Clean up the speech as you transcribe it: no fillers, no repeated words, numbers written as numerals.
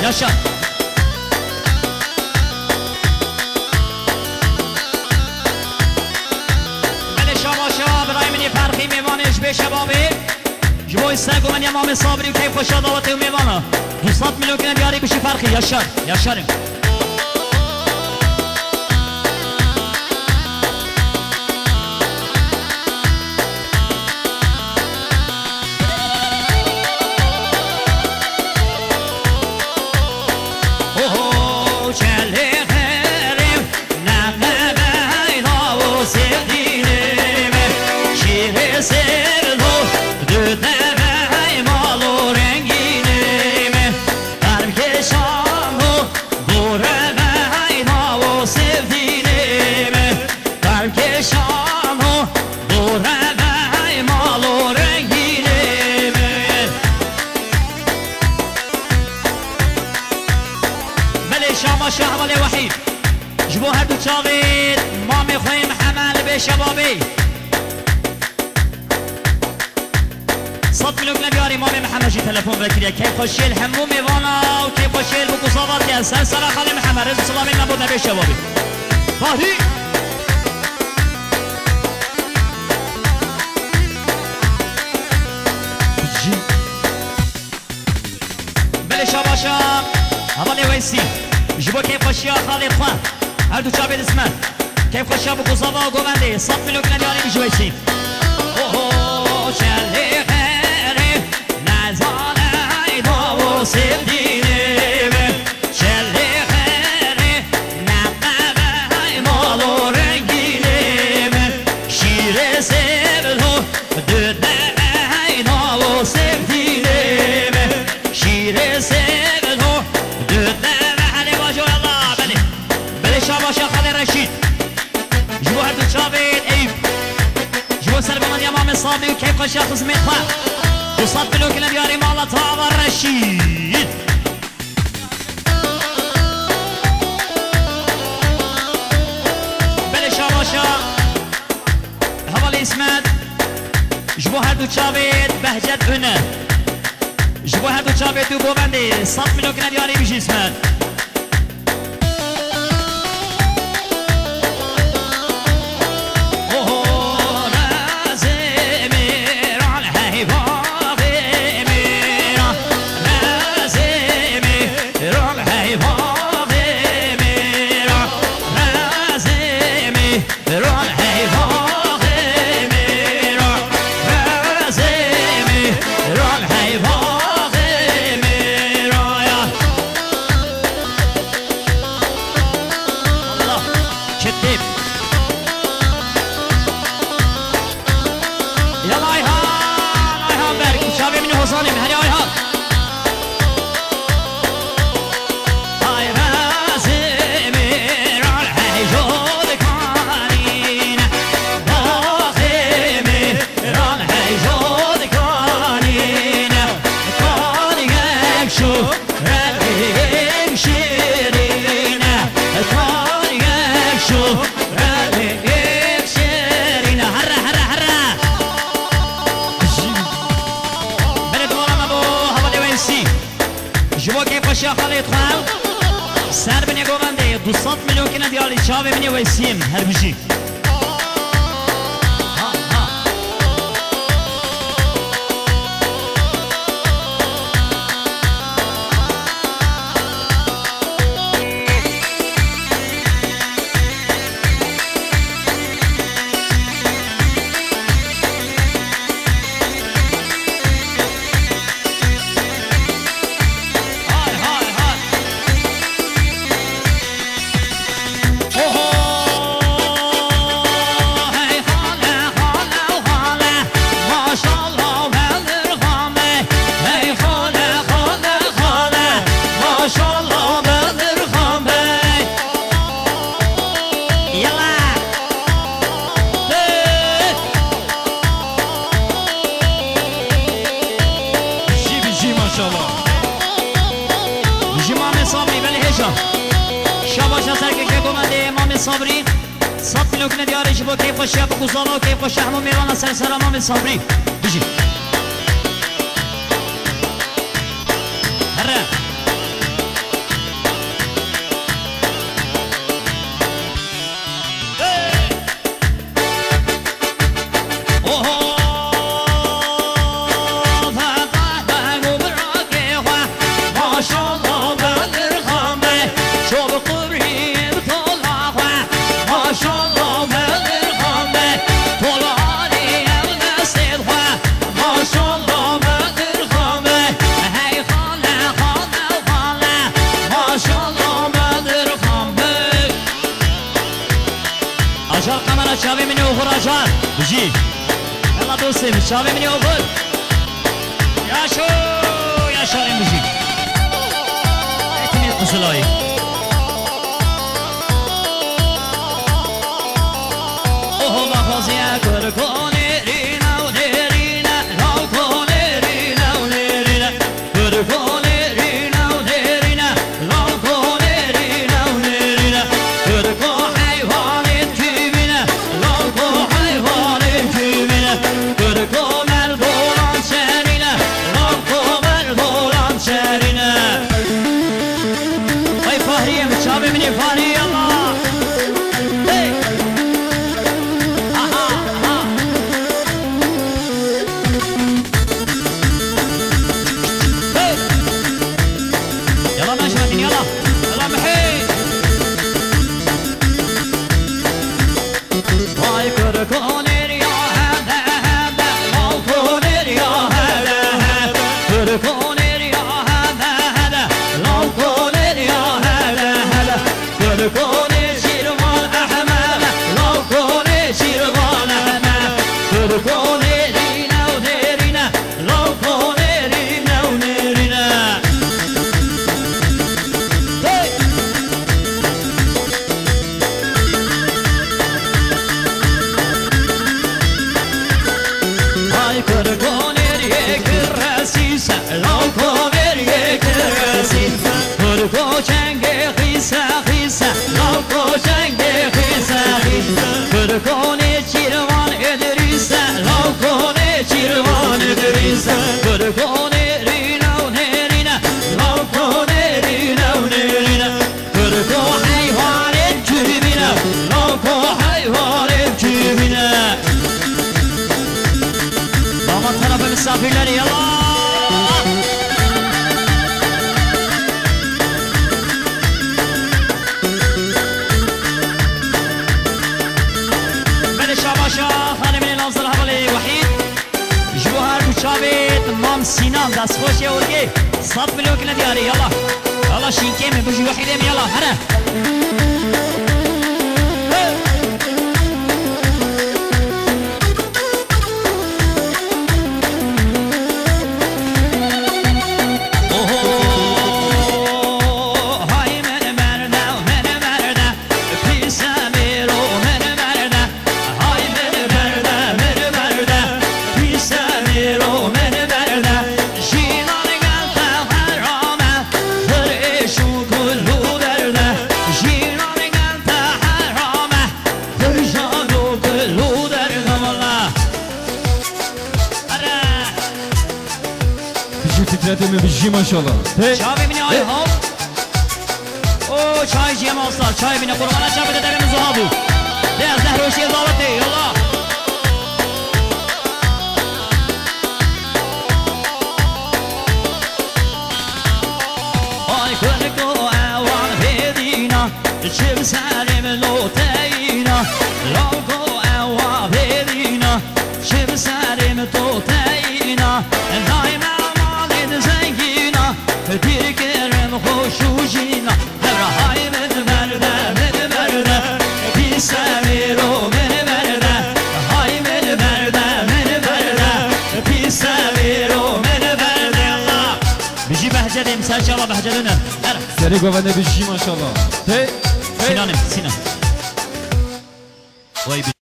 یاشا بله شما برای منی فرقی میوانش به شبابی جوی سگ و من امام صابری و کیف خوشا دعوتی و میوانا 200 میلیون کنه بیاری بشی فرقی یاشاریم شهوال وحید جبو هر دو چاقید ما میخواییم حمل به شبابی 100 میلیون بیاری ما به محمد جی تلفن بکریه که خوشیل همو میوانا و که خوشیل بو قصابات که سر خالی محمد رضا سلامی نبود نبی شبابی فاهی بله شباشا حوالی ویسی جبو کیف خوشی خالد خواه هر دو چابید اسمت کیف خوشی بو قصابا و گوونده 100 میلیون بیاری بجویسی اوه چلی خیری نزانه ایدو sevdiğimi çelli heri nemmeme haymal o rengini şire sevdu düdeme haymal o sevdiğimi şire sevdu düdeme hani başı Allah beni şabaşa Khalid Rashid جبو هر دو چابید ایب جبو سر بمن یمام صابی و کیف خوشی خزمت خواه 200 میلیون کنه بیاری مالا تا رشید بله شاباشا حوالی اسمت جبو هر دو چابید بهجت بونه جبو هر دو چابید دو گوبنده 100 میلیون کنه بیاری بیش اسمت سر بنی گوونده 200 میلیون کنه دیالی چاوه منی ویسیم هر بجی صبری 100 میلیون کنه دیاری جبو کیف خوشی ابو گزالا و کیف خوشی همون میران سر سلام صبری بجی بجي يلا دوستي متشابه مني أول يا شو يا شارين بجي اعتمد قصلاي اوه مخازي كركوني رينا ونيرينا لو كوني رينا ونيرينا كركوني رينا ونيرينا لو كوني رينا ونيرينا كركو حيوان الجبينة لو كو حيوان الجبينة كركو ملبولان شارينا لو كو ملبولان شارينا اي فهرية متشابه مني فهرية الله مسافرلري يلا بل شاباشا خانم الانصار حوالي وحيد جوهر بشابت مام سینام دست خوش اورگی 100 مليون كنا دياري يلا يلا شينكي من بجي وحيدين يلا هنا تترتم بجي ما شاء الله شابي مني آي هاو او چای جیم آستار چای بینه قربانه چای بده درم زهابو ده از ده روشی دعوته یلا آی کنکو اوان هدینا چه سرم لوتینا لوکو اوان هدینا چه سرم توتینا دایما تیرکرم خوشوشینا هرهای من برده پیس میرو من برده های من برده پیس میرو من برده الله بجی بهجدیم سرچ الله بهجدونه سری گوانده بجی ما شاء الله سینانم سینان